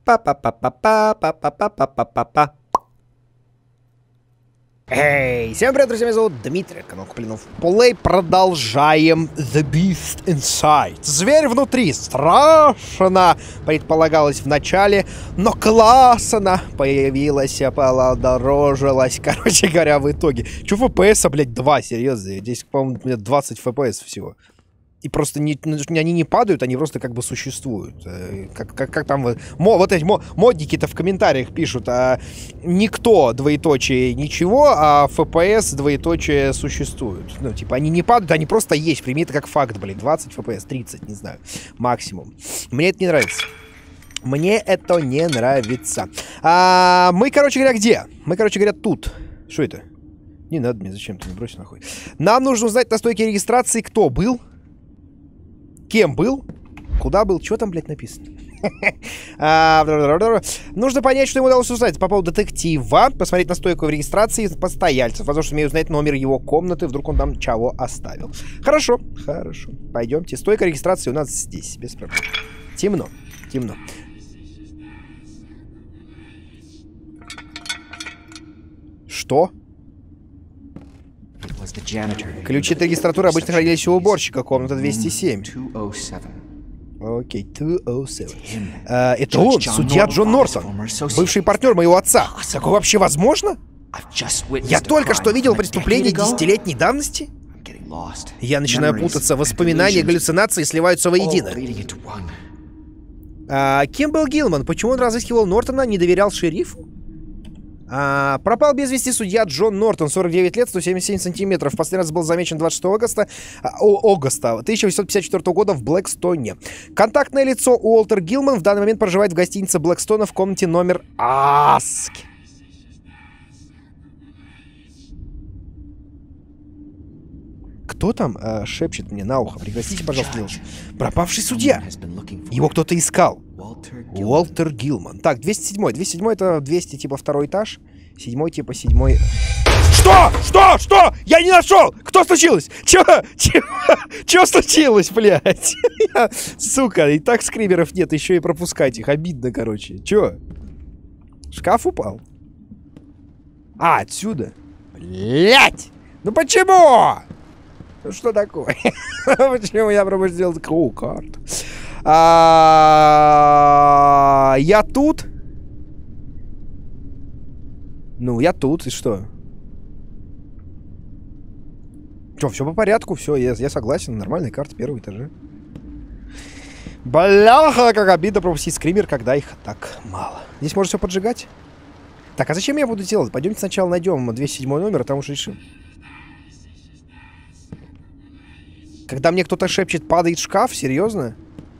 Па-па-па-па-па-па-па-па-па-па. Эй, всем привет, друзья, меня зовут Дмитрий, канал Куплинов Плей. Продолжаем The Beast Inside. Зверь внутри. Страшно, предполагалось в начале, но классно появилась, подорожилась. Короче говоря, в итоге. Чё FPS, блядь, 2, серьезно. Здесь, по-моему, 20 FPS всего. И просто они не падают, они просто как бы существуют. Как там вот эти модники-то в комментариях пишут, никто, двоеточие, ничего, а FPS, двоеточие, существуют. Ну, типа, они не падают, они просто есть. Прими это как факт, блин. 20 FPS, 30, не знаю, максимум. Мне это не нравится. Мне это не нравится. Мы, короче говоря, где? Мы, короче говоря, тут. Что это? Не надо мне, зачем ты, не брось нахуй. Нам нужно узнать на стойке регистрации, кто был. Кем был? Куда был? Что там, блядь, написано? Нужно понять, что ему удалось узнать по поводу детектива. Посмотреть на стойку в регистрации постояльцев. Возможно, сумею узнать номер его комнаты. Вдруг он там чего оставил. Хорошо, хорошо. Пойдемте. Стойка регистрации у нас здесь. Без проблем. Темно. Темно. Что? Ключи от регистратуры обычно хранились у уборщика, комната 207. Окей, 207. Это он, судья Джон Нортон, бывший партнер моего отца. Такое вообще возможно? Я только что видел преступление 10-летней давности. Я начинаю путаться, воспоминания, галлюцинации сливаются воедино. Кем был Гилман? Почему он разыскивал Нортона, не доверял шерифу? Пропал без вести судья Джон Нортон, 49 лет, 177 сантиметров. Последний раз был замечен 26 августа 1854 года в Блэкстоне. Контактное лицо Уолтер Гилман в данный момент проживает в гостинице Блэкстона в комнате номер Аск. Кто там шепчет мне на ухо? Пригласите, пожалуйста, пропавший судья. Его кто-то искал. Уолтер Гилман. Так, 207. 207 это 200 типа второй этаж. 7 типа 7. Что? Что? Что? Я не нашел! Кто случилось? Чё случилось, блядь? Сука, и так скримеров нет, еще и пропускать их. Обидно, короче. Чё? Шкаф упал? Отсюда? Блядь! Ну почему? Ну что такое? Почему я пропустил такую карту? Я тут? Ну, я тут, и что? Чё, все по порядку, все, я согласен. Нормальная карта первого этажа. Бляха, как обидно пропустить скример, когда их так мало. Здесь можно все поджигать? Так, а зачем я буду делать? Пойдемте сначала найдем 207 номер, а там уж решим. Когда мне кто-то шепчет, падает шкаф, серьезно?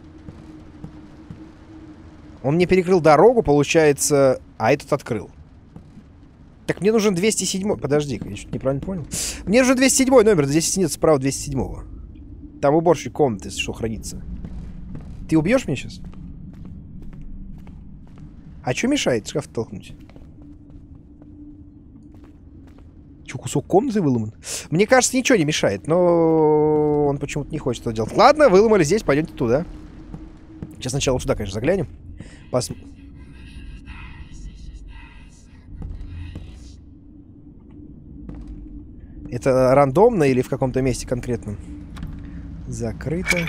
Он мне перекрыл дорогу, получается, а этот открыл. Так мне нужен 207. Подожди, я что-то неправильно понял. Мне нужен 207 номер, здесь нет справа 207-го. Там уборщик комнаты, если что, хранится. Ты убьешь меня сейчас? А что мешает шкаф толкнуть? Че, кусок комнаты выломан? Мне кажется, ничего не мешает, но он почему-то не хочет это делать. Ладно, выломали здесь, пойдемте туда. Сейчас сначала сюда, конечно, заглянем. Это рандомно или в каком-то месте конкретном? Закрыто.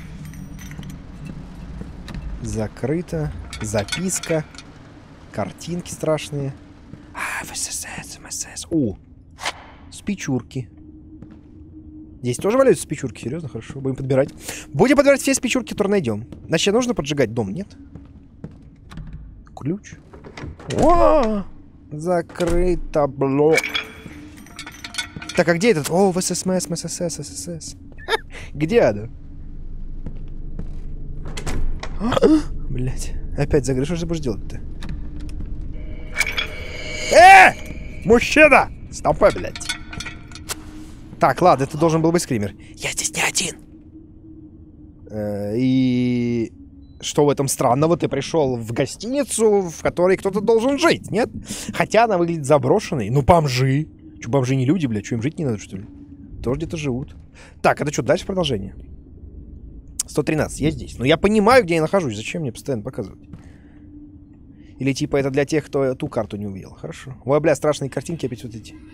Закрыто. Записка. Картинки страшные. ВСС, МСС. О! Спичурки. Здесь тоже валяются спичурки? Серьезно? Хорошо. Будем подбирать. Будем подбирать все спичурки, которые найдем. Значит, нужно поджигать дом, нет? Ключ. О! Закрыто блок. Так, а где этот? О, ВСС, МСС, ССС. Где она? Блять. Опять загрыз. Что же будешь делать-то? Мужчина! Стопай, блядь. Так, ладно, это должен был быть скример. Я здесь не один. И... Что в этом странного? Ты пришел в гостиницу, в которой кто-то должен жить, нет? Хотя она выглядит заброшенной. Ну, бомжи. Че, бомжи не люди, блядь? Что, им жить не надо, что ли? Тоже где-то живут. Так, это что, дальше продолжение? 113, я здесь. Но я понимаю, где я нахожусь. Зачем мне постоянно показывать? Или типа это для тех, кто ту карту не увидел. Хорошо. Ой, бля, страшные картинки опять вот эти.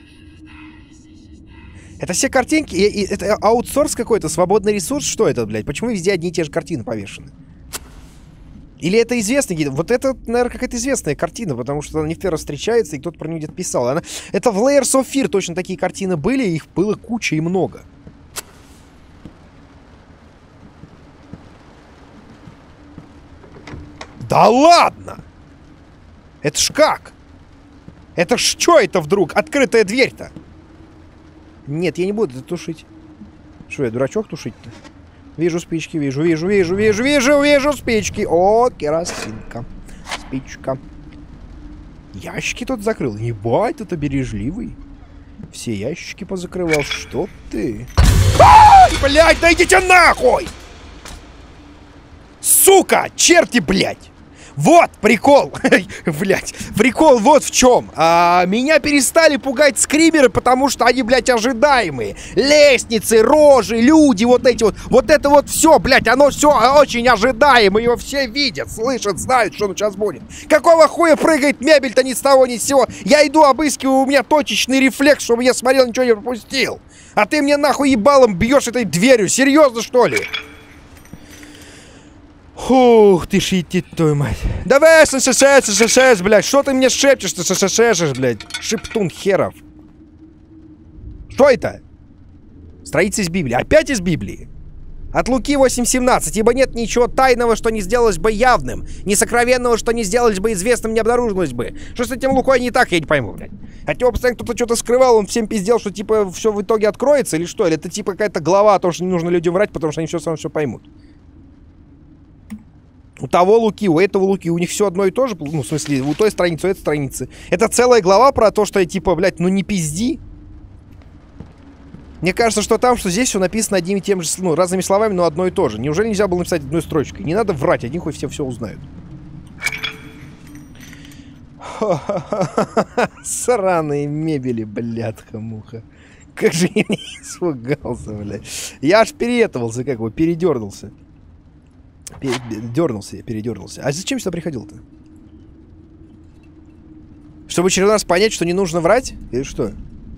Это все картинки? Это аутсорс какой-то, свободный ресурс? Что это, блядь? Почему везде одни и те же картины повешены? Или это известные? Вот это, наверное, какая-то известная картина, потому что она не в первый раз встречается, и кто-то про нее где-то писал. Это в Layers of Fear точно такие картины были, их было куча и много. Да ладно! Это ж как? Это ж что это вдруг? Открытая дверь-то? Нет, я не буду это тушить. Что, я дурачок тушить-то? Вижу спички, вижу спички. О, керосинка. Спичка. Ящики тут закрыл. Ебать, это бережливый. Все ящики позакрывал. Что ты? Ай, блядь, да идите нахуй! Сука, черти, блядь! Вот прикол, блядь, прикол вот в чем. Меня перестали пугать скримеры, потому что они, блядь, ожидаемые. Лестницы, рожи, люди, вот эти вот. Вот это вот все, блядь, оно все очень ожидаемо. Его все видят, слышат, знают, что сейчас будет. Какого хуя прыгает мебель-то ни с того ни с сего? Я иду, обыскиваю, у меня точечный рефлекс, чтобы я смотрел, ничего не пропустил. А ты мне нахуй ебалом бьешь этой дверью, серьезно, что ли? Ух ты ж, идти твою мать. Давай, ССС, блядь. Что ты мне шепчешь, ты ССС, блядь. Шептун херов. Что это? Страница из Библии. Опять из Библии? От Луки 8:17. Ибо нет ничего тайного, что не сделалось бы явным. Ни сокровенного, что не сделалось бы известным, не обнаружилось бы. Что с этим Лукой не так, я не пойму, блядь. От него постоянно кто-то что-то скрывал, он всем пиздел, что типа все в итоге откроется или что? Или это типа какая-то глава о том, что не нужно людям врать, потому что они все сами все поймут. У того Луки, у этого Луки, у них все одно и то же. Ну, в смысле, у той страницы, у этой страницы. Это целая глава про то, что я типа, блядь, ну не пизди. Мне кажется, что там, что здесь все написано одними и теми же, ну, разными словами, но одно и то же. Неужели нельзя было написать одной строчкой? Не надо врать, одни хоть все узнают. Сраные мебели, блядка-муха. Как же я не испугался, блядь. Я аж переэтовался, как его, передернулся. Передернулся. А зачем сюда приходил-то? Чтобы в очередной раз понять, что не нужно врать? Или что?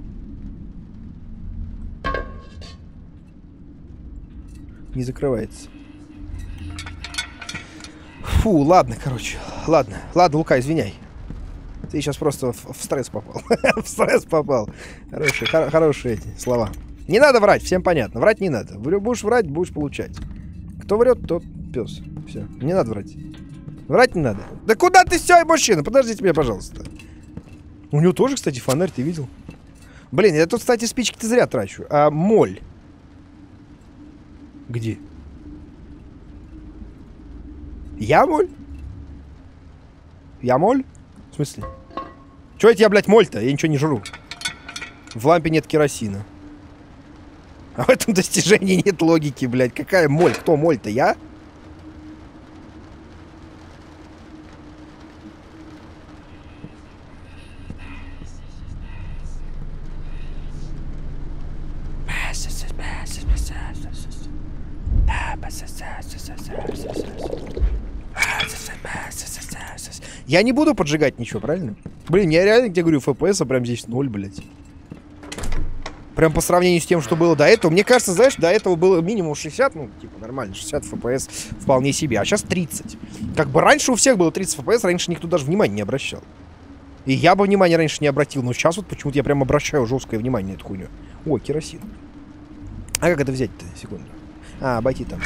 Не закрывается. Фу, ладно, короче. Ладно, Лука, извиняй. Ты сейчас просто в стресс попал. В стресс попал. Хорошие эти слова. Не надо врать, всем понятно. Врать не надо. Будешь врать, будешь получать. Кто врет, тот пес. Все, не надо врать. Врать не надо. Да куда ты все, мужчина? Подождите меня, пожалуйста. У него тоже, кстати, фонарь, ты видел? Блин, я тут, кстати, спички-то зря трачу. А моль? Где? Я моль? Я моль? В смысле? Чё это я, блядь, моль-то? Я ничего не жру. В лампе нет керосина. А в этом достижении нет логики, блядь. Какая моль? Кто моль-то? Я? Я не буду поджигать ничего, правильно? Блин, я реально тебе говорю, FPS, прям здесь 0, блядь. Прям по сравнению с тем, что было до этого. Мне кажется, знаешь, до этого было минимум 60, ну, типа, нормально, 60 FPS вполне себе. А сейчас 30. Как бы раньше у всех было 30 FPS, раньше никто даже внимания не обращал. И я бы внимания раньше не обратил, но сейчас вот почему-то я прям обращаю жесткое внимание на эту хуйню. О, керосин. А как это взять-то? Секунду. А, обойти там.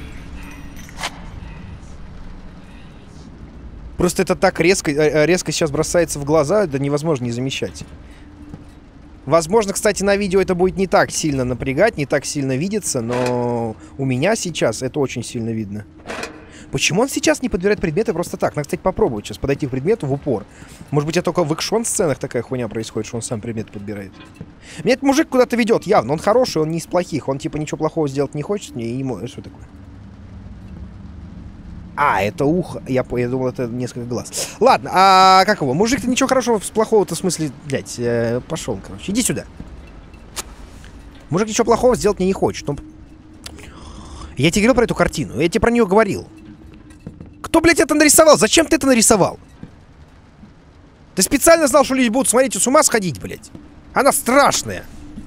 Просто это так резко сейчас бросается в глаза, да невозможно не замечать. Возможно, кстати, на видео это будет не так сильно напрягать, не так сильно видеться, но у меня сейчас это очень сильно видно. Почему он сейчас не подбирает предметы просто так? Надо, кстати, попробовать сейчас подойти к предмету в упор. Может быть, это только в экшон-сценах такая хуйня происходит, что он сам предмет подбирает. Меня этот мужик куда-то ведет, явно. Он хороший, он не из плохих. Он, типа, ничего плохого сделать не хочет мне и ему... Что такое? А, это ухо. Я думал, это несколько глаз. Ладно, а как его? Мужик-то ничего хорошего, плохого-то в смысле... Блядь, пошел, короче. Иди сюда. Мужик ничего плохого сделать мне не хочет. Он... Я тебе говорил про эту картину. Я тебе про нее говорил. Кто, блядь, это нарисовал? Зачем ты это нарисовал? Ты специально знал, что люди будут смотреть и с ума сходить, блядь. Она страшная.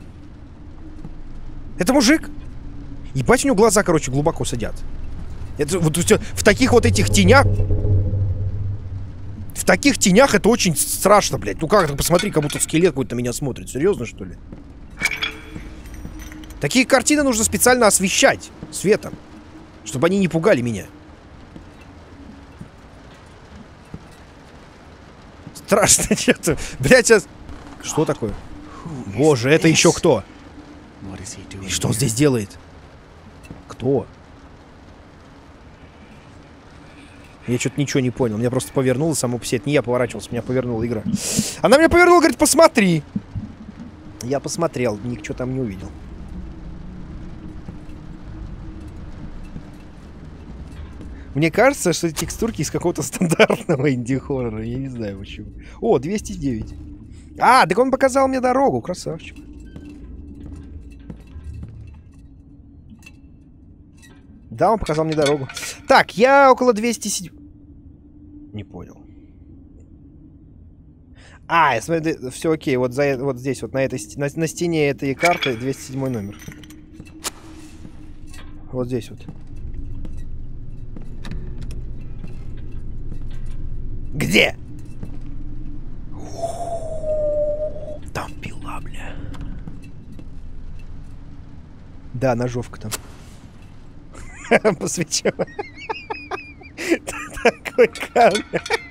Это мужик? Ебать, у него глаза, короче, глубоко сидят. Это вот в таких вот этих тенях... В таких тенях это очень страшно, блядь. Ну как ты посмотри, как будто скелет какой-то на меня смотрит. Серьезно, что ли? Такие картины нужно специально освещать светом, чтобы они не пугали меня. Страшно что-то. Блядь, сейчас... Что такое? Боже, это еще кто? И что он здесь делает? Кто? Я что-то ничего не понял. Меня просто повернуло само по себе. Это не я поворачивался, меня повернула игра. Она меня повернула, говорит, посмотри. Я посмотрел, ничего там не увидел. Мне кажется, что эти текстурки из какого-то стандартного инди-хоррора. Я не знаю почему. О, 209. А, так он показал мне дорогу, красавчик. Да, он показал мне дорогу. Так, я около 207... Не понял. А, я смотрю, все окей. Вот, вот здесь, вот на этой на стене этой карты 207 номер. Вот здесь вот. Где? Там пила, бля. Да, ножовка там. Посвечу. Такой камень.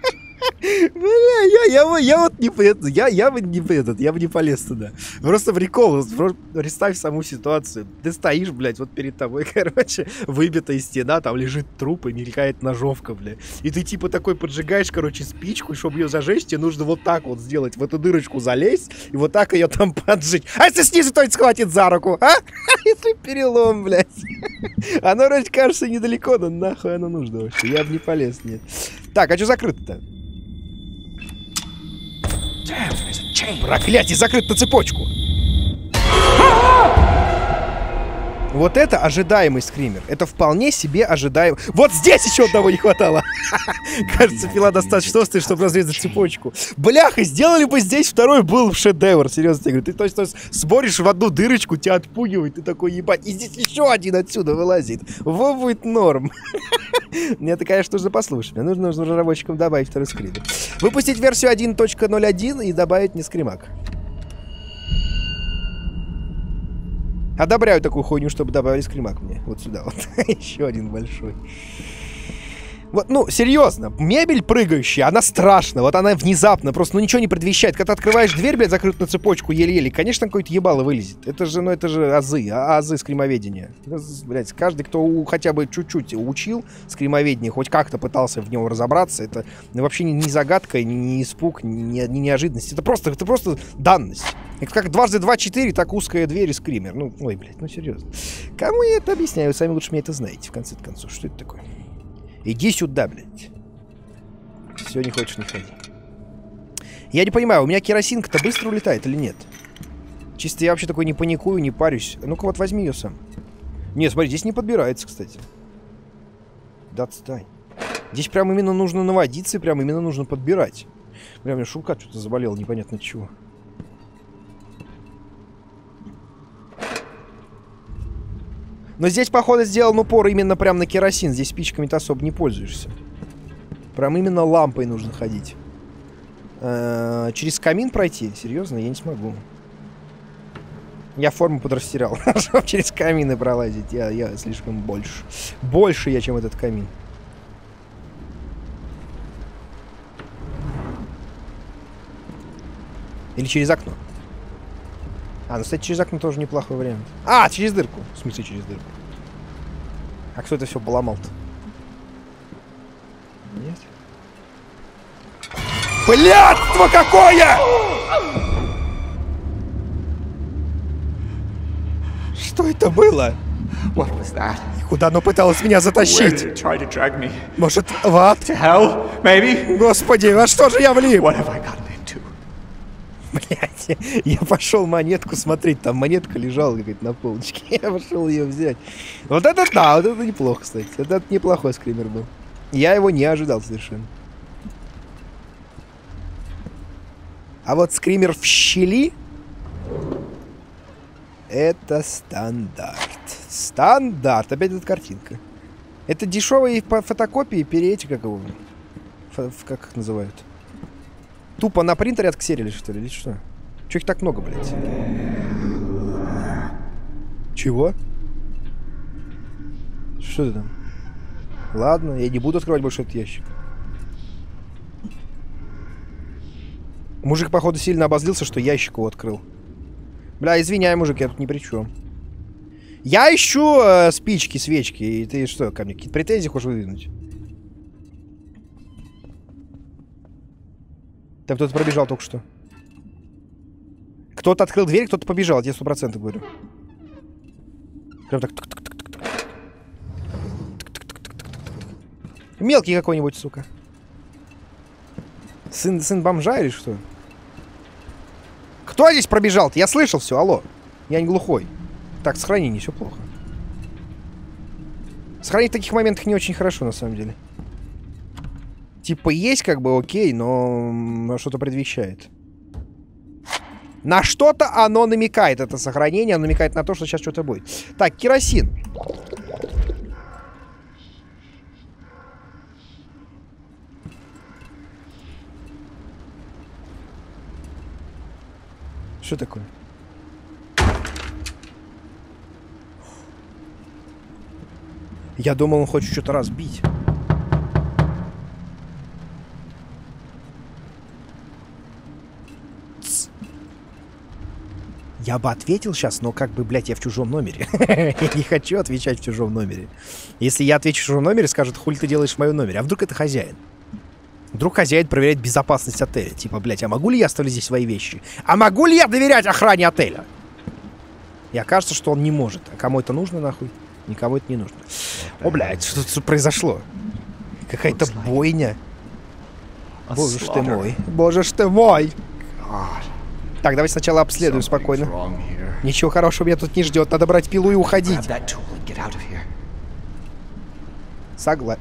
Бля, я вот не я бы не полез туда. Просто прикол, представь саму ситуацию. Ты стоишь, блядь, вот перед тобой, короче, выбитая стена, там лежит труп и мелькает ножовка, блядь. И ты типа такой поджигаешь, короче, спичку, и чтобы ее зажечь, тебе нужно вот так вот сделать, в эту дырочку залезть, и вот так ее там поджечь. А если снизу кто-нибудь схватит за руку, а? Если перелом, блядь. Оно вроде кажется недалеко, но нахуй оно нужно вообще. Я бы не полез, нет. Так, а что закрыто-то? Проклятие, закрыт на цепочку. Вот это ожидаемый скример. Это вполне себе ожидаемый. Вот здесь еще одного не хватало. Кажется, пила достаточно острая, чтобы разрезать цепочку. Бляха, сделали бы здесь второй, был шедевр. Серьезно тебе говорю. Ты точно смотришь в одну дырочку, тебя отпугивает. Ты такой, ебать. И здесь еще один отсюда вылазит. Во, будет норм. Мне это, конечно, нужно послушать. Мне нужно разработчикам добавить второй скример. Выпустить версию 1.01 и добавить не скримак. Одобряю такую хуйню, чтобы добавили скримак мне. Вот сюда вот. Еще один большой. Вот, ну, серьезно. Мебель прыгающая, она страшна. Вот она внезапно, просто, ну, ничего не предвещает. Когда ты открываешь дверь, блядь, закрытую на цепочку, еле-еле, конечно, какое-то ебало вылезет. Это же, ну, это же азы. Азы скримоведения. Блядь, каждый, кто хотя бы чуть-чуть учил скримоведение, хоть как-то пытался в нем разобраться, это вообще не загадка, не испуг, не неожиданность. Это просто данность. Это как дважды 2 — 4, так узкая дверь и скример. Ну, ой, блядь, ну серьезно. Кому я это объясняю? Вы сами лучше меня это знаете, в конце концов. Что это такое? Иди сюда, блядь. Все, не хочешь, не ходи. Я не понимаю, у меня керосинка-то быстро улетает или нет? Чисто я вообще такой не паникую, не парюсь. Ну-ка вот возьми ее сам. Не, смотри, здесь не подбирается, кстати. Да отстань. Здесь прям именно нужно наводиться, прям именно нужно подбирать. Бля, у меня шелка что-то заболело, непонятно от чего. Но здесь, походу, сделан упор именно прям на керосин. Здесь спичками-то особо не пользуешься. Прям именно лампой нужно ходить. Через камин пройти? Серьезно? Я не смогу. Я форму подрастерял, чтобы через камины пролазить. Я слишком больше. Больше я, чем этот камин. Или через окно. Ну, кстати, через окно тоже неплохой вариант. Через дырку. В смысле, через дырку. А кто это все поломал-то? Нет. Блядство какое! Что это было? Куда оно пыталось меня затащить? Может, в ад? Господи, во что же я влип? Блять, я пошел монетку смотреть, там монетка лежала, говорит, на полочке. Я пошел ее взять. Вот это да, вот это неплохо, кстати. Это неплохой скример был. Я его не ожидал совершенно. А вот скример в щели... Это стандарт. Стандарт. Опять эта картинка. Это дешевые фотокопии, переэти, как его... Как их называют? Тупо на принтере отксерили, что ли, или что? Чё их так много, блядь? Чего? Что ты там? Ладно, я не буду открывать больше этот ящик. Мужик, походу, сильно обозлился, что ящик его открыл. Бля, извиняй, мужик, я тут ни при чем. Я ищу спички, свечки, и ты что, ко мне какие-то претензии хочешь выдвинуть? Там кто-то пробежал только что. Кто-то открыл дверь, кто-то побежал, я 100% говорю. Прям так. Мелкий какой-нибудь, сука. Сын бомжа или что? Кто здесь пробежал-то? Я слышал все, алло. Я не глухой. Так, сохранение, все плохо. Сохранить в таких моментах не очень хорошо, на самом деле. Типа есть как бы окей, но что-то предвещает. На что-то оно намекает, это сохранение. Оно намекает на то, что сейчас что-то будет. Так, керосин. Что такое? Я думал, он хочет что-то разбить. Я бы ответил сейчас, но как бы, блядь, я в чужом номере. Я не хочу отвечать в чужом номере. Если я отвечу в чужом номере, скажут, хули ты делаешь в моем номере. А вдруг это хозяин? Вдруг хозяин проверяет безопасность отеля. Типа, блядь, а могу ли я оставить здесь свои вещи? А могу ли я доверять охране отеля? И окажется, что он не может. А кому это нужно, нахуй? Никому это не нужно. О, блядь, что тут произошло? Какая-то бойня. Боже ж ты мой. Боже ж ты мой. Так, давай сначала обследуем спокойно. Ничего хорошего меня тут не ждет. Надо брать пилу и уходить. Согласен.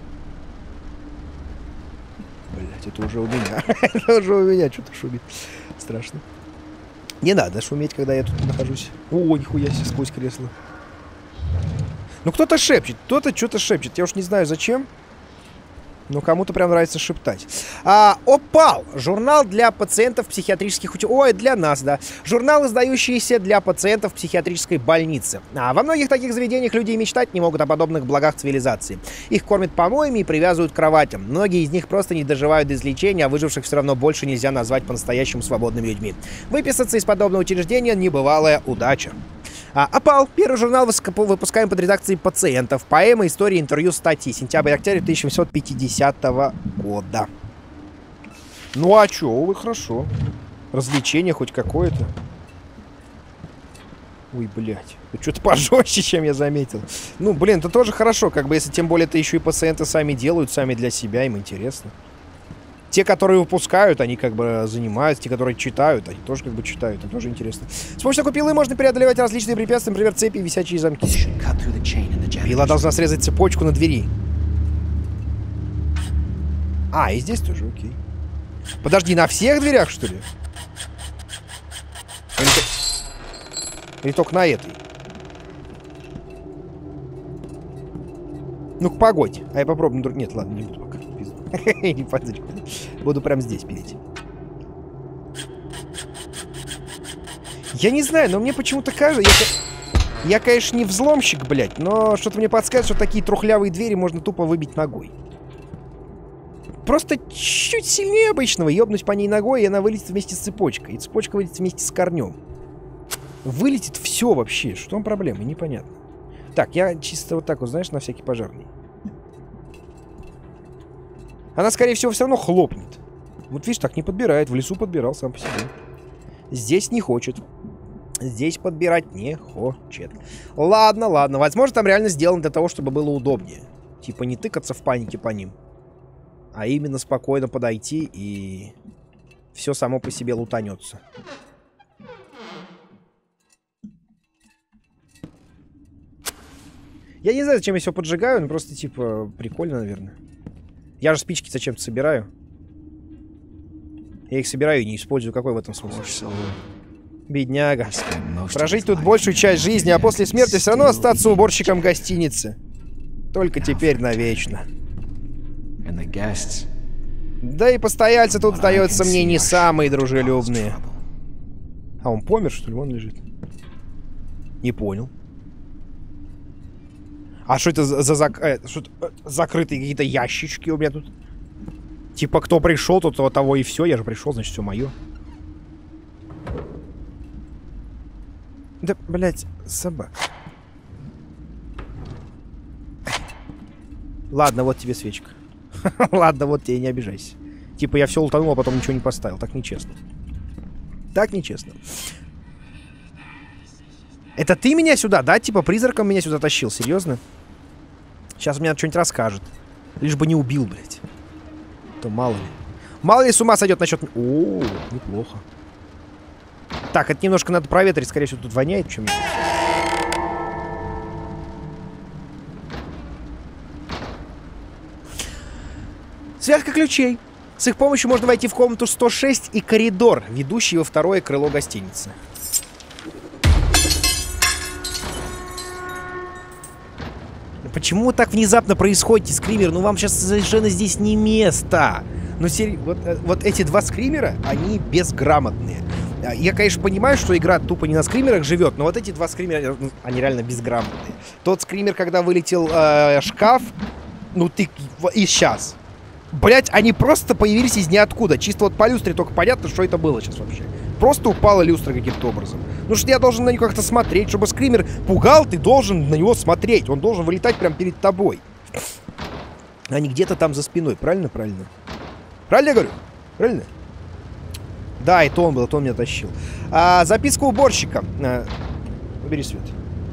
Блять, это уже у меня. Это уже у меня что-то шумит. Страшно. Не надо шуметь, когда я тут нахожусь. О, нихуя себе, сквозь кресло. Ну, кто-то шепчет. Кто-то что-то шепчет. Я уж не знаю, зачем. Но кому-то прям нравится шептать. ОПАЛ. Журнал для пациентов психиатрических... Ой, для нас, да. Журнал, издающийся для пациентов психиатрической больницы. Во многих таких заведениях люди и мечтать не могут о подобных благах цивилизации. Их кормят помоями и привязывают к кроватям. Многие из них просто не доживают до излечения, а выживших все равно больше нельзя назвать по-настоящему свободными людьми. Выписаться из подобного учреждения — небывалая удача. ОПАЛ. Первый журнал выпускаем под редакцией пациентов. Поэмы, истории, интервью, статьи. Сентябрь-октябрь 1850 года. Ну а чё, увы, хорошо. Развлечение хоть какое-то. Ой, блядь. Это что-то пожестче, чем я заметил. Ну, блин, это тоже хорошо. Как бы, если тем более это еще и пациенты сами делают, сами для себя, им интересно. Те, которые выпускают, они как бы занимаются. Те, которые читают, они тоже как бы читают. Это тоже интересно. С помощью такой пилы можно преодолевать различные препятствия, например, цепи и висячие замки. Пила должна срезать цепочку на двери. И здесь тоже, окей. Подожди, на всех дверях, что ли? Или только на этой? Ну-ка, погодь. А я попробую. Нет, ладно, не буду пока. Не пойду. Буду прям здесь пилить. Я не знаю, но мне почему-то кажется... Я, конечно, не взломщик, блядь, но что-то мне подсказывает, что такие трухлявые двери можно тупо выбить ногой. Просто чуть сильнее обычного. Ёбнуть по ней ногой, и она вылетит вместе с цепочкой. И цепочка вылетит вместе с корнем. Вылетит все вообще. Что там проблема? Непонятно. Так, я чисто вот так вот, знаешь, на всякий пожарный. Она, скорее всего, все равно хлопнет. Вот видишь, так не подбирает. В лесу подбирал сам по себе. Здесь не хочет. Здесь подбирать не хочет. Ладно, ладно. Возможно, там реально сделано для того, чтобы было удобнее. Типа не тыкаться в панике по ним. А именно спокойно подойти, и все само по себе лутанется. Я не знаю, зачем я все поджигаю, но просто, типа, прикольно, наверное. Я же спички зачем-то собираю. Я их собираю и не использую. Какой в этом смысл? Бедняга. Прожить тут большую часть жизни, а после смерти все равно остаться уборщиком гостиницы. Только теперь навечно. Да и постояльцы тут, сдается мне, не самые дружелюбные. А он помер, что ли? Вон лежит. Не понял. А что это за закрытые какие-то ящички у меня тут? Типа, кто пришел, тот того и все. Я же пришел, значит, все мое. Да, блядь, собака. Ладно, вот тебе свечка. Ладно, вот тебе, не обижайся. Типа, я все утонул, а потом ничего не поставил. Так нечестно. Так нечестно. Это ты меня сюда, да? Типа, призраком меня сюда тащил? Серьезно? Сейчас мне что-нибудь расскажет. Лишь бы не убил, блядь. То мало ли. Мало ли с ума сойдет насчет... О, неплохо. Так, это немножко надо проветрить. Скорее всего, тут воняет чем-нибудь. Связка ключей. С их помощью можно войти в комнату 106 и коридор, ведущий во второе крыло гостиницы. Почему так внезапно происходит, скример? Ну вам сейчас совершенно здесь не место. Ну вот эти два скримера, они безграмотные. Я, конечно, понимаю, что игра тупо не на скримерах живет, но вот эти два скримера, они реально безграмотные. Тот скример, когда вылетел шкаф, ну ты и сейчас. Блять, они просто появились из ниоткуда. Чисто вот по люстре только понятно, что это было сейчас вообще. Просто упала люстра каким-то образом. Ну что я должен на нее как-то смотреть. Чтобы скример пугал, ты должен на него смотреть. Он должен вылетать прямо перед тобой. А не где-то там за спиной. Правильно? Правильно. Правильно я говорю? Правильно? Да, это он был, это он меня тащил. Записка уборщика. Убери свет.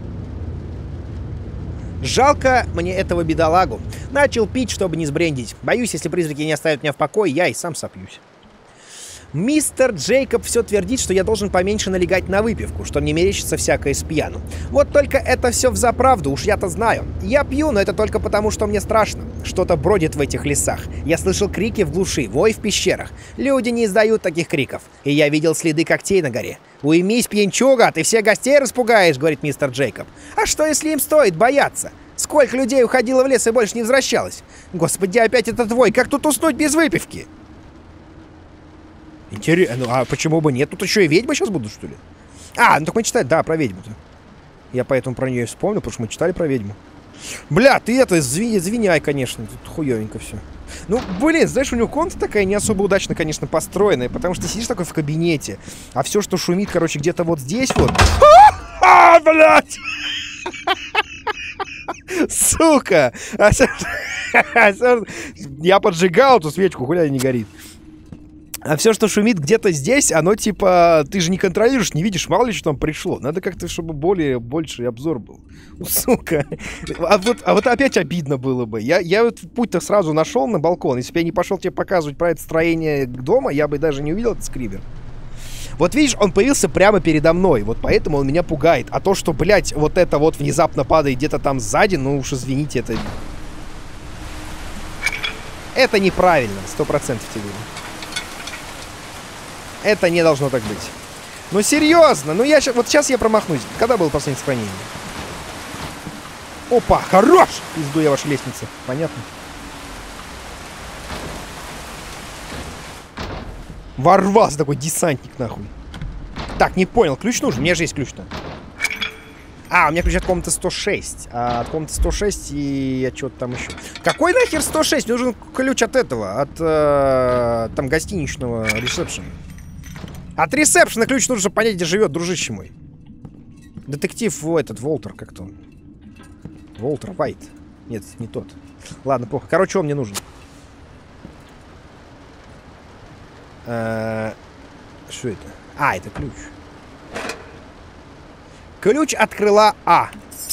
Жалко мне этого бедолагу. Начал пить, чтобы не сбрендить. Боюсь, если призраки не оставят меня в покое, я и сам сопьюсь. Мистер Джейкоб все твердит, что я должен поменьше налегать на выпивку, что мне мерещится всякое с пьяну. Вот только это все взаправду, уж я-то знаю. Я пью, но это только потому, что мне страшно. Что-то бродит в этих лесах. Я слышал крики в глуши, вой в пещерах. Люди не издают таких криков. И я видел следы когтей на горе. «Уймись, пьянчуга, ты всех гостей распугаешь», — говорит мистер Джейкоб. «А что, если им стоит бояться? Сколько людей уходило в лес и больше не возвращалось? Господи, опять этот вой, как тут уснуть без выпивки?» Интересно, ну а почему бы нет? Тут еще и ведьмы сейчас будут, что ли? Ну так мы читали, да, про ведьму-то. Я поэтому про нее и вспомнил, потому что мы читали про ведьму. Бля, ты это, извиняй, конечно, тут хуевенько все. Ну, блин, знаешь, у него комната такая не особо удачно, конечно, построенная, потому что ты сидишь такой в кабинете, а все, что шумит, короче, где-то вот здесь вот... Блядь! Сука! Я поджигал эту свечку, гуляй, не горит. А все, что шумит где-то здесь, оно типа... Ты же не контролируешь, не видишь, мало ли что там пришло. Надо как-то, чтобы больший обзор был. Сука. А вот опять обидно было бы. Я вот путь-то сразу нашел на балкон. Если бы я не пошел тебе показывать про это строение дома, я бы даже не увидел этот скример. Вот видишь, он появился прямо передо мной. Вот поэтому он меня пугает. А то, что, блядь, вот это вот внезапно падает где-то там сзади, ну уж извините, это... Это неправильно, 100% тебе говорю. Это не должно так быть. Ну серьезно, ну я вот сейчас я промахнусь. Когда было последнее сохранение? Опа, хорош! Пизду я вашей лестнице. Понятно. Ворвался такой десантник, нахуй. Так, не понял, ключ нужен? У меня же есть ключ-то. У меня ключ от комнаты 106. А от комнаты 106 и от чего-то там еще. Какой нахер 106? Мне нужен ключ от этого. От там гостиничного ресепшена. От ресепшена ключ нужно, чтобы понять, где живет дружище мой. Детектив Волтер, как-то он. Волтер Вайт. Нет, не тот. Ладно, плохо. Короче, он мне нужен. Что это? Это ключ. Ключ от крыла А.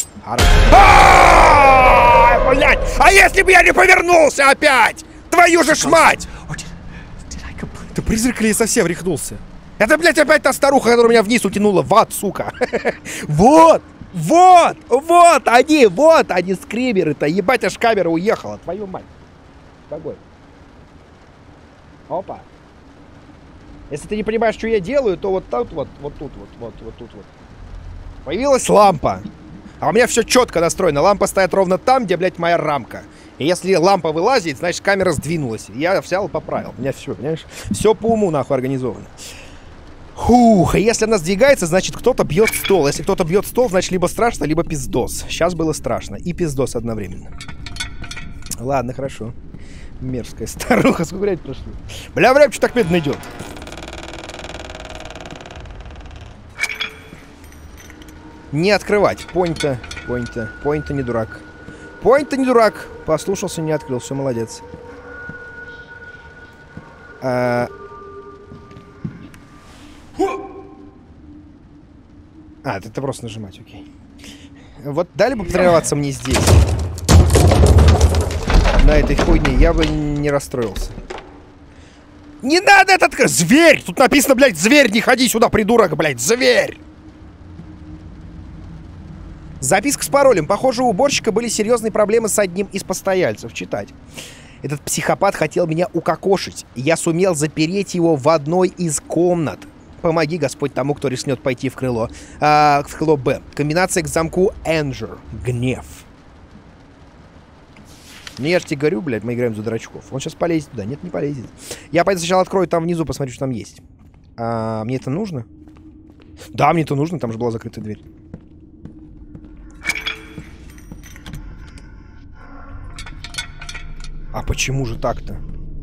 Блять! А если бы я не повернулся опять? Твою же ж мать! Ты призрак или я совсем рехнулся? Это, блядь, опять та старуха, которая меня вниз утянула в ад, сука. Вот они, скримеры-то. Ебать, аж камера уехала, твою мать. Какой? Опа. Если ты не понимаешь, что я делаю, то вот тут вот тут вот. Появилась лампа. А у меня все четко настроено. Лампа стоит ровно там, где, блядь, моя рамка. И если лампа вылазит, значит, камера сдвинулась. Я взял и поправил. У меня все, понимаешь? Все по уму, нахуй, организовано. Фух, и если она сдвигается, значит, кто-то бьет стол. Если кто-то бьет стол, значит, либо страшно, либо пиздос. Сейчас было страшно. И пиздос одновременно. Ладно, хорошо. Мерзкая старуха. Сколько времени прошло? Бля, время, что так медленно идет? Не открывать. Поньта не дурак. Поньта не дурак. Послушался, не открыл. Все, молодец. Это просто нажимать, окей. Вот дали бы потренироваться мне здесь. На этой хуйне я бы не расстроился. Не надо этот... Зверь! Тут написано, блядь, зверь! Не ходи сюда, придурок, блядь! Зверь! Записка с паролем. Похоже, у уборщика были серьезные проблемы с одним из постояльцев. Читать. Этот психопат хотел меня укокошить. Я сумел запереть его в одной из комнат. Помоги, Господь, тому, кто рискнет пойти в крыло. В крыло Б. Комбинация к замку Anger. Гнев. Ну, я же тебе говорю, блядь, мы играем за дурачков. Он сейчас полезет туда. Нет, не полезет. Я пойду сначала открою там внизу, посмотрю, что там есть. Мне это нужно? Да, мне это нужно. Там же была закрытая дверь. А почему же так-то?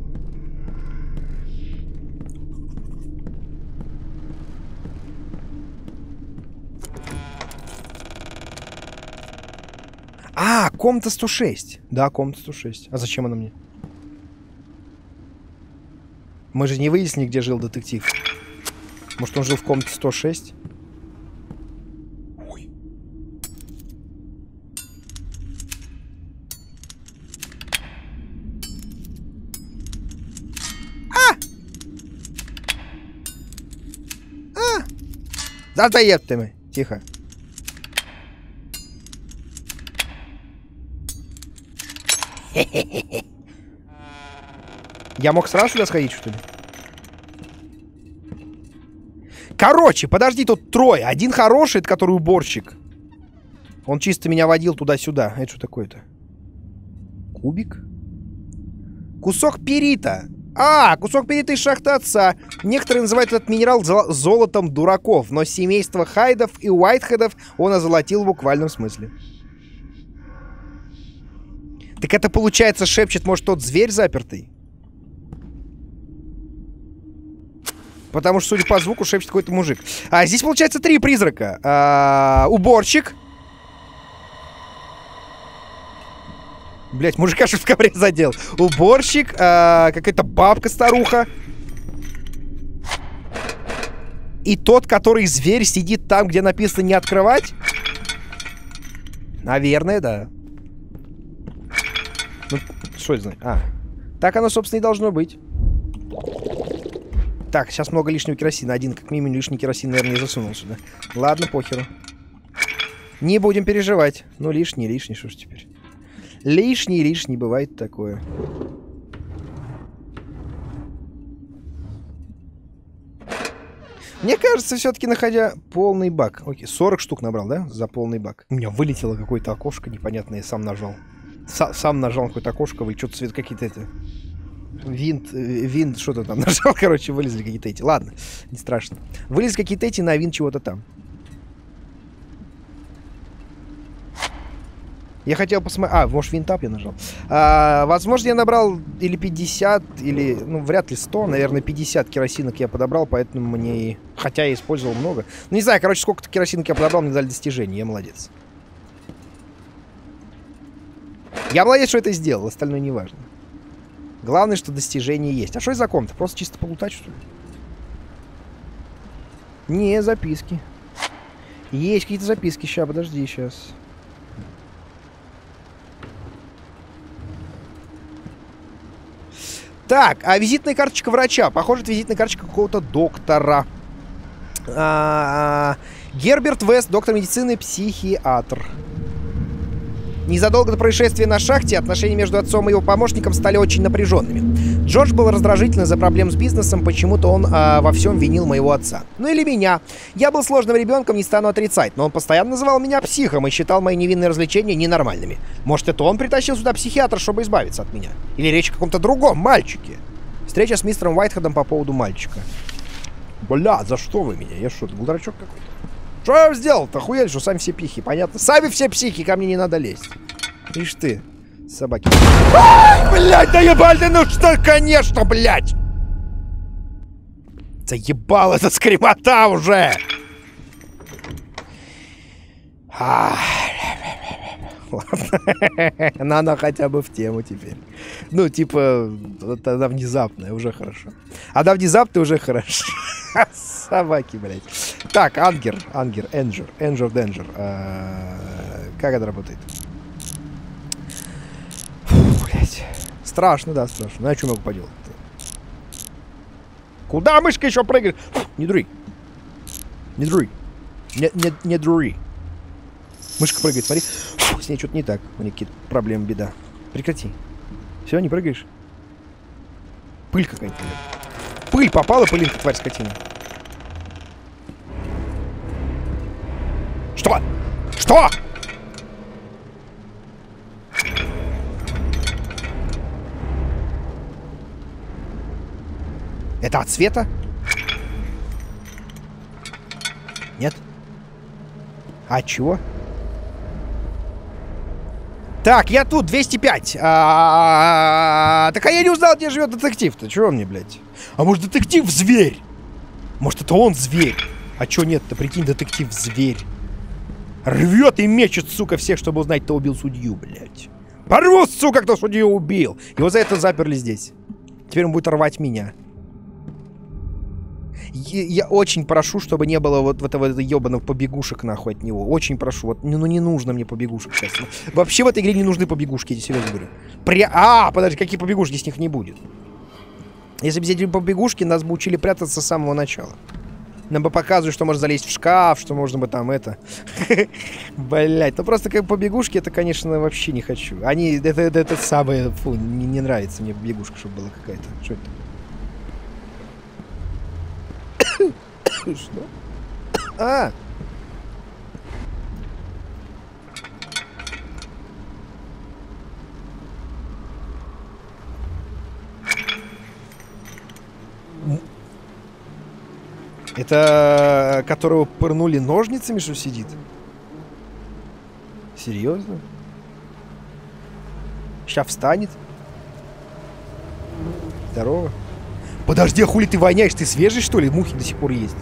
Комната 106. Да, комната 106. А зачем она мне? Мы же не выяснили, где жил детектив. Может, он жил в комнате 106? Ой. Задаёт ты мы. Тихо. Я мог сразу сюда сходить, что ли? Короче, подожди, тут трое. Один хороший, это который уборщик. Он чисто меня водил туда-сюда. Это что такое-то? Кубик? Кусок перита. Кусок перита из шахты отца. Некоторые называют этот минерал золотом дураков, но семейство Хайдов и Уайтхедов он озолотил в буквальном смысле. Так это, получается, шепчет, может, тот зверь запертый? Потому что, судя по звуку, шепчет какой-то мужик. Здесь, получается, 3 призрака. Уборщик. Блять, мужика же в ковре задел. Уборщик. Какая-то бабка-старуха. И тот, который зверь, сидит там, где написано «не открывать». Наверное, да. Ну, что это значит? Так оно, собственно, и должно быть. Так, сейчас много лишнего керосина. Один, как минимум, лишний керосин, наверное, не засунул сюда. Ладно, похеру. Не будем переживать. Ну, лишний, что ж теперь. Лишний, бывает такое. Мне кажется, все-таки, находя полный бак. Окей, 40 штук набрал, да? За полный бак. У меня вылетело какое-то окошко непонятное, я сам нажал. Сам нажал какое-то окошко, вы что-то цвет какие-то это... Винт, что-то там нажал, короче, вылезли какие-то эти. Ладно, не страшно. Вылезли какие-то эти на винт чего-то там. Я хотел посмотреть... может, винтап я нажал. Возможно, я набрал или 50, или... Ну, вряд ли 100. Наверное, 50 керосинок я подобрал, поэтому мне... Хотя я использовал много. Ну, не знаю, короче, сколько-то керосинок я подобрал, мне дали достижение. Я молодец. Я молодец, что это сделал. Остальное не важно. Главное, что достижение есть. А что это за комната? Просто чисто полутать, что ли? Не, записки. Есть какие-то записки. Сейчас, подожди, сейчас. Так, визитная карточка врача. Похоже, это визитная карточка какого-то доктора. Герберт Вест, доктор медицины, психиатр. Незадолго до происшествия на шахте отношения между отцом и его помощником стали очень напряженными. Джордж был раздражительный из-за проблем с бизнесом, почему-то он во всем винил моего отца. Ну или меня. Я был сложным ребенком, не стану отрицать, но он постоянно называл меня психом и считал мои невинные развлечения ненормальными. Может, это он притащил сюда психиатра, чтобы избавиться от меня? Или речь о каком-то другом мальчике? Встреча с мистером Уайтхедом по поводу мальчика. Бля, за что вы меня? Я что, был дурачок какой-то? Что я сделал-то? Охуели, что сами все пихи, понятно? Сами все психи, ко мне не надо лезть. Ишь ты, собаки. Блядь, да ебаль ты, ну что, конечно, блядь! Заебал эта скремота уже! Ладно. Но она хотя бы в тему теперь. Ну, типа, она внезапная, уже хорошо. Она внезапная, уже хорошо. Собаки, блядь. Так, Ангер, Энджер. Как это работает? Фу, блядь. Страшно, да, страшно. Ну, я что могу поделать? Куда мышка еще прыгает? Фу, не дури. Не дури. Не дури. Мышка прыгает, смотри. Фу, с ней что-то не так. У нее какие-то проблемы, беда. Прекрати. Все, не прыгаешь? Пыль какая-то. Пыль попала, пылинка, тварь скотина. Что? Что? Это от света? Нет? А от чего? Так, я тут, 205. Так, а я не узнал, где живет детектив-то. Чего мне, блядь? А может, детектив зверь? Может, это он зверь? А чё нет-то? Прикинь, детектив зверь. Рвет и мечет, сука, всех, чтобы узнать, кто убил судью, блядь. Порву, сука, кто судью убил. Его за это заперли здесь. Теперь он будет рвать меня. Я очень прошу, чтобы не было вот этого ебаных побегушек нахуй от него. Очень прошу. Вот, ну не нужно мне побегушек сейчас. Вообще в этой игре не нужны побегушки, я тебе серьезно говорю. Подожди, какие побегушки? С них не будет. Если бы здесь побегушки, нас бы учили прятаться с самого начала. Нам бы показывают, что можно залезть в шкаф, что можно бы там это... Блять, ну просто как побегушки, это, конечно, вообще не хочу. Они, это самое, фу, не нравится мне побегушка, чтобы была какая-то. Что это? Что? А! Это которого пырнули ножницами, что сидит? Серьезно? Сейчас встанет. Здорово. Подожди, а хули ты воняешь? Ты свежий, что ли? Мухи до сих пор есть.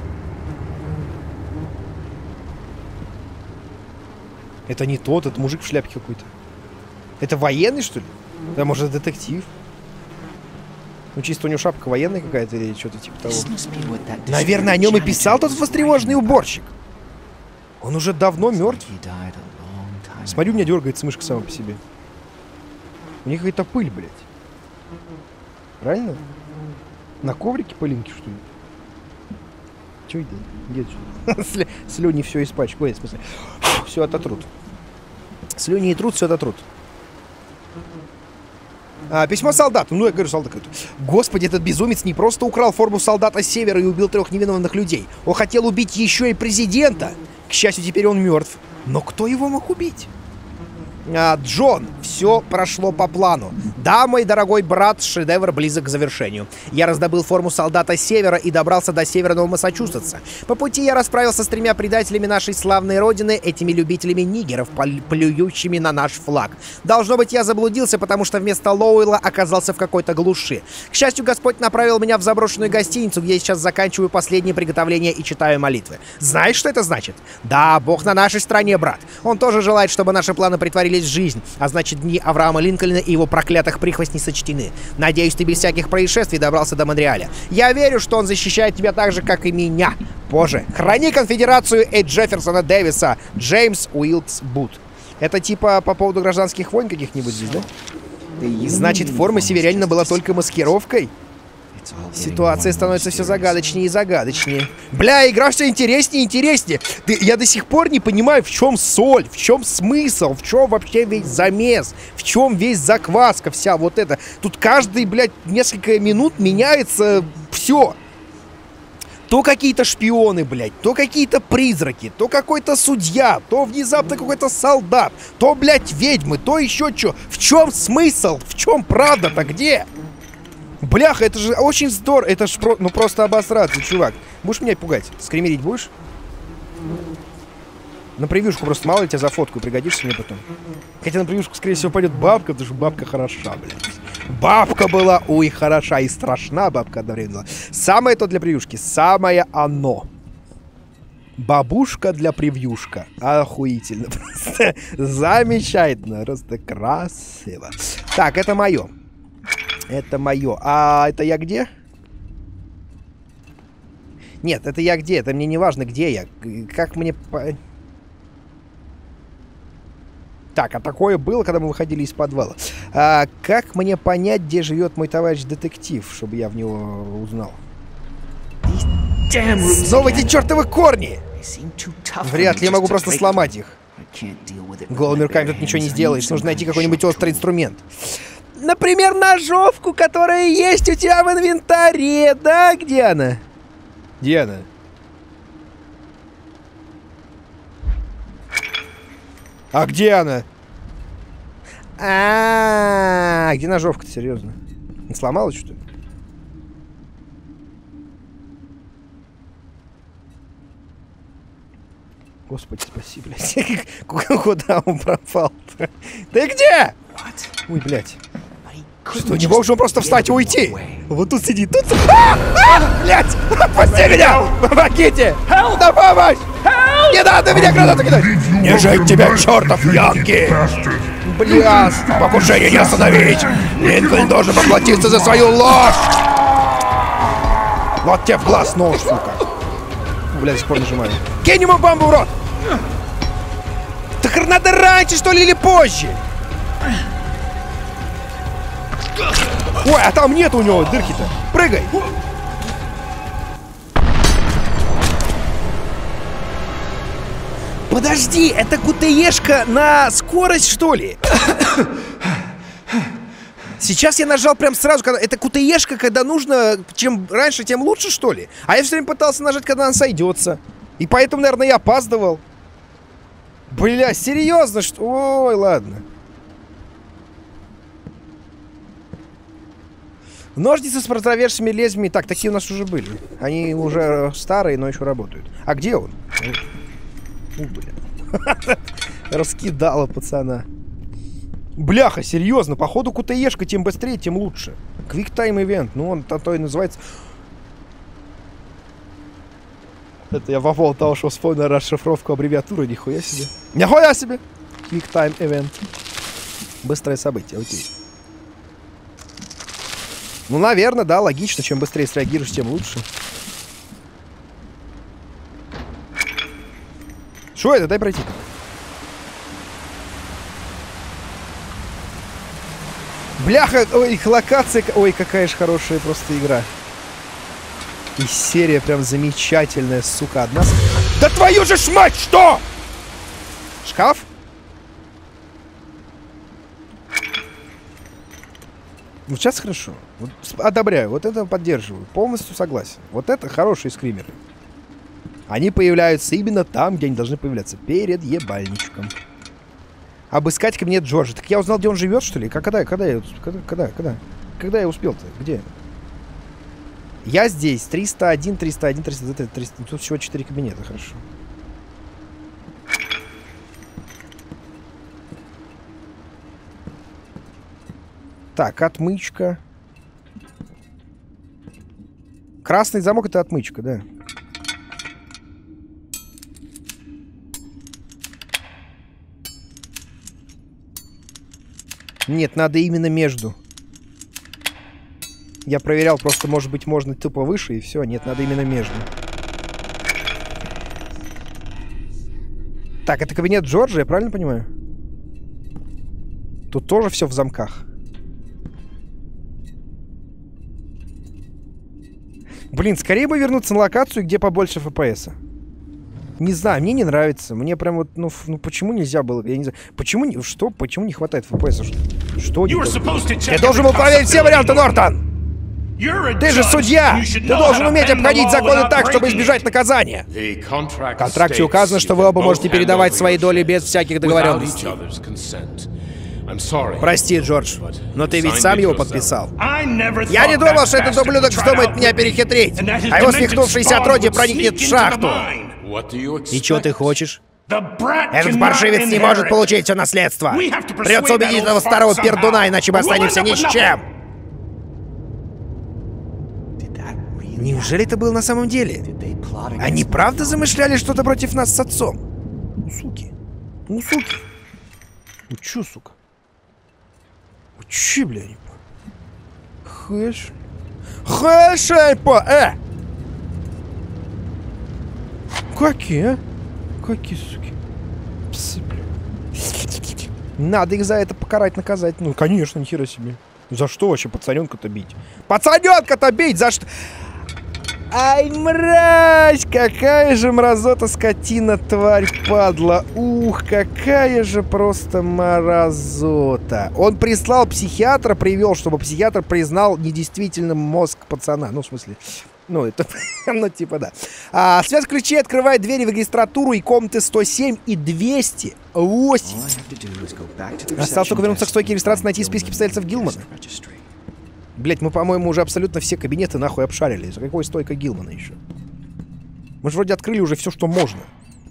Это не тот, это мужик в шляпке какой-то. Это военный, что ли? Да, может, детектив? Ну, чисто у него шапка военная какая-то или что-то типа того. Наверное, о нем и писал тот востревоженный уборщик. Он уже давно мертв. Смотри, у меня дергается мышка сама по себе. У них какая-то пыль, блядь. Правильно? На коврике пылинки, что ли? Чё это? Где слюни все испачкают. В смысле, все ототрут. Слюни и труд, все ототрут. Письмо солдату. Ну, я говорю, солдату. Господи, этот безумец не просто украл форму солдата Севера и убил 3 невиновных людей. Он хотел убить еще и президента. К счастью, теперь он мертв. Но кто его мог убить? Джон, все прошло по плану. Да, мой дорогой брат, шедевр близок к завершению. Я раздобыл форму солдата Севера и добрался до Северного Массачусетса. По пути я расправился с 3 предателями нашей славной родины, этими любителями нигеров, плюющими на наш флаг. Должно быть, я заблудился, потому что вместо Лоуэлла оказался в какой-то глуши. К счастью, Господь направил меня в заброшенную гостиницу, где я сейчас заканчиваю последние приготовления и читаю молитвы. Знаешь, что это значит? Да, Бог на нашей стороне, брат. Он тоже желает, чтобы наши планы притворились в жизнь, а значит, дни Авраама Линкольна и его проклятых прихвостней сочтены. Надеюсь, ты без всяких происшествий добрался до Монреаля. Я верю, что он защищает тебя так же, как и меня. Боже, храни конфедерацию Эд Джефферсона Дэвиса, Джеймс Уилкс Бут. Это типа по поводу гражданских войн каких-нибудь здесь, да? Значит, форма северянина была только маскировкой? Ситуация становится все загадочнее и загадочнее. Бля, игра все интереснее и интереснее. Я до сих пор не понимаю, в чем соль, в чем смысл, в чем вообще весь замес, в чем весь закваска вся вот эта. Тут каждый, блядь, несколько минут меняется все. То какие-то шпионы, блядь, то какие-то призраки, то какой-то судья, то внезапно какой-то солдат, то, блядь, ведьмы, то еще что. В чем смысл? В чем правда-то? Где? Бляха, это же очень здорово. Это ж ну просто обосраться, чувак. Будешь меня пугать? Скримерить будешь? На превьюшку просто мало ли тебя за фотку пригодишься мне потом. Хотя на превьюшку, скорее всего, пойдет бабка, потому что бабка хороша, блядь. Бабка была, ой, хороша и страшна бабка одновременно. Самое то для превьюшки, самое оно. Бабушка для превьюшка. Охуительно. Просто замечательно. Просто красиво. Так, это мое. Это мое. А это я где? Нет, это я где? Это мне не важно, где я. Как мне... Так, а такое было, когда мы выходили из подвала. Как мне понять, где живет мой товарищ детектив, чтобы я в него узнал? Снова эти чертовы корни! Вряд ли я могу просто сломать их. Голыми руками тут ничего не сделаешь. Нужно найти какой-нибудь острый инструмент. Например, ножовку, которая есть у тебя в инвентаре. Да, где она? Где она? А где она? Где ножовка-то, серьезно? Не сломалась, что ли? Господи, спаси, блядь. Куда он пропал-то? Ты где? Ой, блядь. Что, не мог же он просто встать и уйти? Вот тут сидит, тут... Блядь! Отпусти меня! Помогите! На помощь! Не надо меня гранату кидать! Не жить тебя, чертов Янки! Блядь! Покушение не остановить! Линкольн должен поплатиться за свою ложь! Вот тебе в глаз нож, сука! Блядь, до сих пор нажимаю. Кинь ему бомбу в рот! Так надо раньше, что ли, или позже? Ой, а там нет у него дырки-то. Прыгай! Подожди, это КТЕшка на скорость, что ли? Сейчас я нажал прям сразу, когда... Это КТЕшка, когда нужно... Чем раньше, тем лучше, что ли? А я все время пытался нажать, когда она сойдется. И поэтому, наверное, я опаздывал. Бля, серьезно, что... Ой, ладно. Ножницы с протравешенными лезвиями. Так, такие у нас уже были. Они уже старые, но еще работают. А где он? Бля. Раскидала пацана. Бляха, серьезно. Походу КТЕшка, тем быстрее, тем лучше. Quick Time Event. Ну, он то и называется. Это я по поводу того, что вспомнил расшифровку аббревиатуры. Нихуя себе. Нихуя себе! Quick Time Event. Быстрое событие, окей. Ну, наверное, да, логично. Чем быстрее среагируешь, тем лучше. Что это? Дай пройти. Бляха, ой, их локация. Ой, какая же хорошая просто игра. И серия прям замечательная, сука, одна. Да твою же ж мать, что? Шкаф? Ну, сейчас хорошо. Вот, одобряю. Вот это поддерживаю. Полностью согласен. Вот это хорошие скримеры. Они появляются именно там, где они должны появляться. Перед ебальничком. Обыскать кабинет Джорджа. Так я узнал, где он живет, что ли? Когда я успел-то? Где? Я здесь. 301, 301, 302, 300. Тут всего 4 кабинета. Хорошо. Так, отмычка. Красный замок — это отмычка, да. Нет, надо именно между. Я проверял, просто, может быть, можно тупо выше, и все. Нет, надо именно между. Так, это кабинет Джорджа, я правильно понимаю? Тут тоже все в замках. Блин, скорее бы вернуться на локацию, где побольше FPS-а. Не знаю, мне не нравится. Мне прям вот, ну почему нельзя было? Я не знаю. Почему не хватает FPS-а? Что не так? Я должен был проверить все варианты, Нортон! Ты же судья! Ты должен уметь обходить законы так, чтобы избежать наказания. В контракте указано, что вы оба можете передавать свои доли без всяких договоренностей. Прости, Джордж, но ты ведь сам его подписал. Я не думал, что этот ублюдок вздумает меня перехитрить, а его свихнувшееся отродье проникнет в шахту. И чего ты хочешь? Этот паршивец не может получить все наследство. Придется убедить этого старого пердуна, иначе мы останемся ни с чем. Неужели это было на самом деле? Они правда замышляли что-то против нас с отцом? Ну, суки. Ну, суки. Ну, чё, сука? Че, бля, не понял? Хэшайпа, Какие, а? Какие, суки? Псы, бля. Надо их за это покарать, наказать. Ну, конечно, нихера себе. За что вообще пацаненка-то бить? Пацаненка-то бить! За что? Ай, мразь! Какая же мразота, скотина, тварь, падла. Ух, какая же просто мразота. Он прислал психиатра, привел, чтобы психиатр признал недействительным мозг пацана. Ну, в смысле... Ну, это... ну, типа, да. Связь ключей открывает двери в регистратуру и комнаты 107 и 208. Осталось только вернуться к стойке регистрации, найти списки постояльцев Гилмана. Блять, мы, по-моему, уже абсолютно все кабинеты нахуй обшарили. За какой стойка Гилмана еще? Мы же вроде открыли уже все, что можно.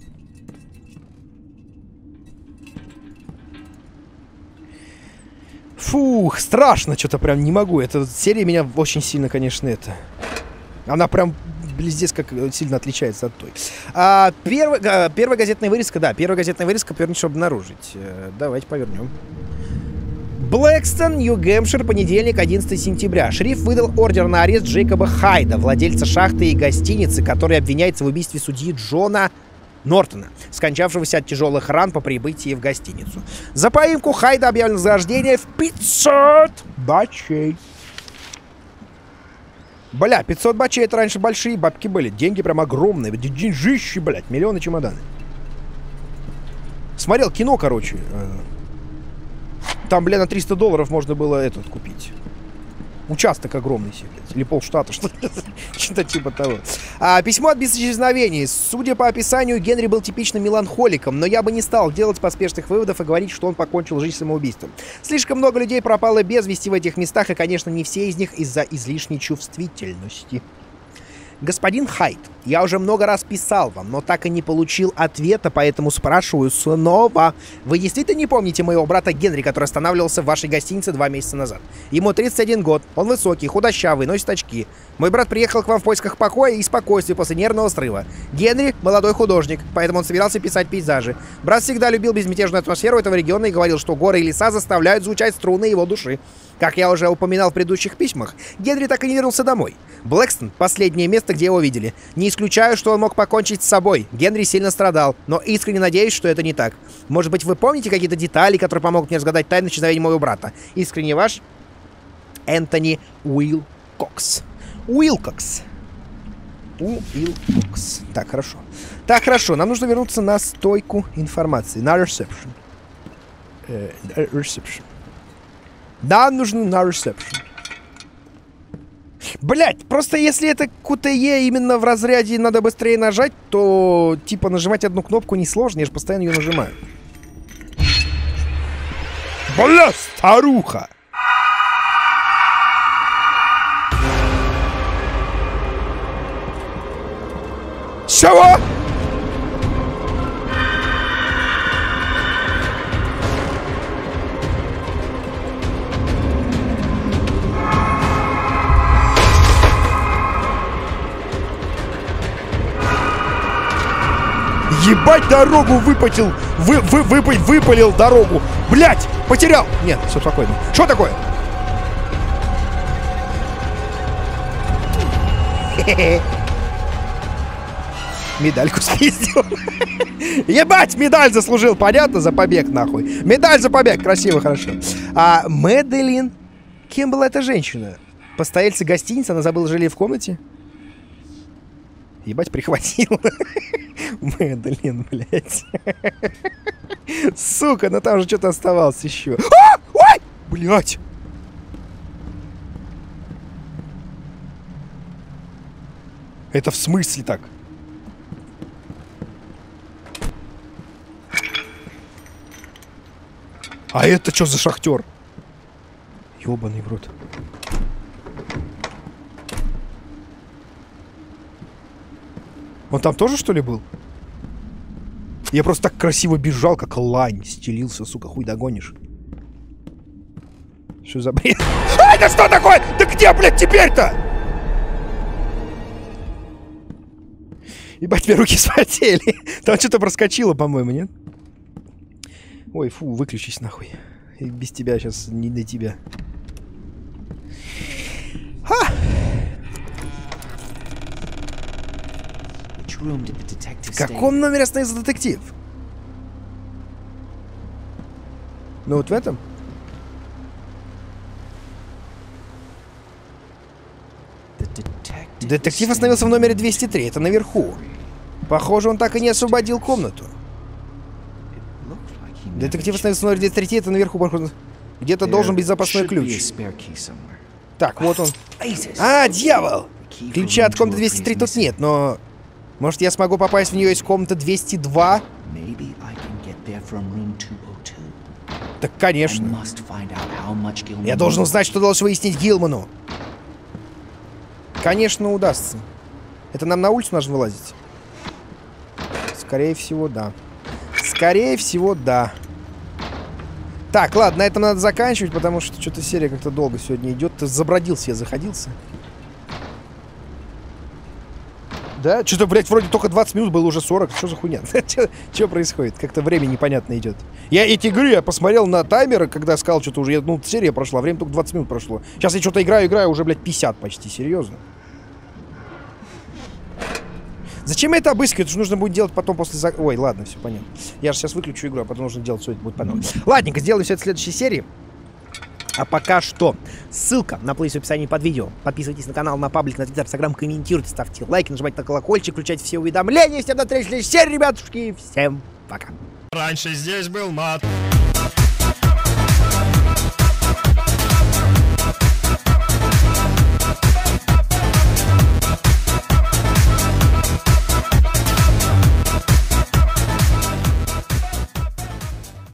Фух, страшно что-то прям не могу. Эта серия меня очень сильно, конечно, это... Она прям здесь как сильно отличается от той. Первая газетная вырезка, да. Первая газетная вырезка, повернуть, чтобы обнаружить. Давайте повернем. Блэкстон, Нью-Гэмпшир, понедельник, 11 сентября. Шериф выдал ордер на арест Джейкоба Хайда, владельца шахты и гостиницы, который обвиняется в убийстве судьи Джона Нортона, скончавшегося от тяжелых ран по прибытии в гостиницу. За поимку Хайда объявлено вознаграждение в 500 бачей. Бля, 500 бачей — это раньше большие бабки были. Деньги прям огромные. Деньжищи, блядь, миллионы чемоданы. Смотрел кино, короче. Там, бля, на $300 можно было этот купить. Участок огромный себе, блядь. Или полштата, что-то типа того. Письмо от исчезновений. Судя по описанию, Генри был типичным меланхоликом, но я бы не стал делать поспешных выводов и говорить, что он покончил жизнь самоубийством. Слишком много людей пропало без вести в этих местах, и, конечно, не все из них из-за излишней чувствительности. Господин Хайд, я уже много раз писал вам, но так и не получил ответа, поэтому спрашиваю снова. Вы действительно не помните моего брата Генри, который останавливался в вашей гостинице 2 месяца назад? Ему 31 год, он высокий, худощавый, носит очки. Мой брат приехал к вам в поисках покоя и спокойствия после нервного срыва. Генри — молодой художник, поэтому он собирался писать пейзажи. Брат всегда любил безмятежную атмосферу этого региона и говорил, что горы и леса заставляют звучать струны его души. Как я уже упоминал в предыдущих письмах, Генри так и не вернулся домой. Блэкстон — последнее место, где его видели. Не исключаю, что он мог покончить с собой. Генри сильно страдал, но искренне надеюсь, что это не так. Может быть, вы помните какие-то детали, которые помогут мне разгадать тайну исчезновения моего брата? Искренне ваш Энтони Уилкокс. Уилкокс. Уилкокс. Так, хорошо. Так, хорошо. Нам нужно вернуться на стойку информации. На reception. Reception. Нам нужно на reception. Блять, просто если это QTE именно в разряде надо быстрее нажать, то типа нажимать одну кнопку несложно, я же постоянно ее нажимаю. Бля, старуха! Чего? Ебать, дорогу выпотел! Выпалил дорогу! Блять! Потерял! Нет, все спокойно. Что такое? Медальку спиздил. Ебать, медаль заслужил, понятно? За побег, нахуй. Медаль за побег, красиво, хорошо. Мэдалин. Кем была эта женщина? Постояльцы гостиницы, она забыла жилье в комнате? Ебать, прихватил. Мэдлин, блядь. Сука, ну там же что-то оставалось еще. А! Ой! Блядь! Это в смысле так? А это что за шахтер? Ёбаный в рот. Он там тоже, что ли, был? Я просто так красиво бежал, как лань. Стелился, сука, хуй догонишь. Что за бред? А, это что такое? Да где, блядь, теперь-то? Ебать, мне руки вспотели. Там что-то проскочило, по-моему, нет? Ой, фу, выключись нахуй. И без тебя сейчас не до тебя. Ха! В каком номере остановился детектив? Ну вот в этом? Детектив остановился в номере 203, это наверху. Похоже, он так и не освободил комнату. Детектив остановился в номере 203, это наверху. Где-то должен быть запасной ключ. Так, вот он. А, дьявол! Ключа от комнаты 203 тут нет, но... Может, я смогу попасть в нее из комнаты 202? Так, конечно. Я должен узнать, что удалось выяснить Гилману. Конечно, удастся. Это нам на улицу нужно вылазить? Скорее всего, да. Скорее всего, да. Так, ладно, на этом надо заканчивать, потому что что-то серия как-то долго сегодня идет. Ты забродился, я заходился. Да? Что-то, блядь, вроде только 20 минут было, уже 40. Что за хуйня? Что происходит? Как-то время непонятно идет. Я эти игры, я посмотрел на таймеры, когда сказал, что-то уже, ну, серия прошла, время только 20 минут прошло. Сейчас я что-то играю, уже, блядь, 50 почти, серьезно. Зачем я это обыскиваю? Это же нужно будет делать потом после... Ой, ладно, все понятно. Я же сейчас выключу игру, а потом нужно делать все это будет по новой. Ладненько, сделаем все это в следующей серии. А пока что ссылка на плейлист в описании под видео. Подписывайтесь на канал, на паблик, на твиттер, инстаграм, комментируйте, ставьте лайки, нажимайте на колокольчик, включайте все уведомления. Всем до встречи в следующей серии, ребятушки. Всем пока. Раньше здесь был мат.